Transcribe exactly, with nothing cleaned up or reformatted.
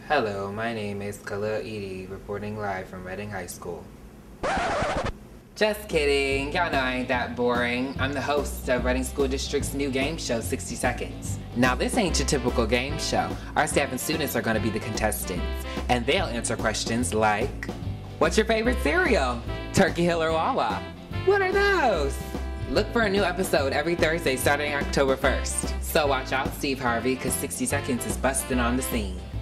Hello, my name is Khalil Edie, reporting live from Reading High School. Just kidding, y'all know I ain't that boring. I'm the host of Reading School District's new game show, sixty seconds. Now this ain't your typical game show. Our staff and students are gonna be the contestants, and they'll answer questions like, what's your favorite cereal? Turkey Hill or Wawa? What are those? Look for a new episode every Thursday starting October first. So watch out, Steve Harvey, cause sixty seconds is busting on the scene.